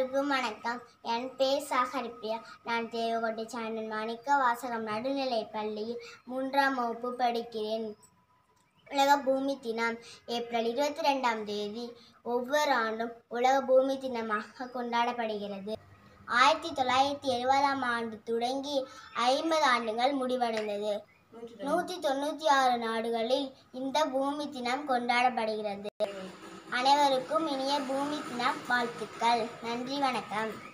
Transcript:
அனைவருக்கும் வணக்கம். என் பேர் சாகரிப்பிரியா. நான் தேவகோட்டை சானல் மாணிக்க வாசகம் நடுநிலைப் பள்ளியில் 3ஆம் வகுப்பு படிக்கிறேன். உலக பூமி தினம் ஏப்ரல் 22ஆம் தேதி ஒவ்வொரு ஆண்டும் உலக பூமி தினமாக கொண்டாடப்படுகிறது. 1970ஆம் ஆண்டு தொடங்கி 50 ஆண்டுகள் முடிவடைந்தது. 196 நாடுகளில் இந்த பூமி தினம் கொண்டாடப்படுகிறது. அனைவருக்கும் இனிய பூமி தின வாழ்த்துக்கள். நன்றி, வணக்கம்.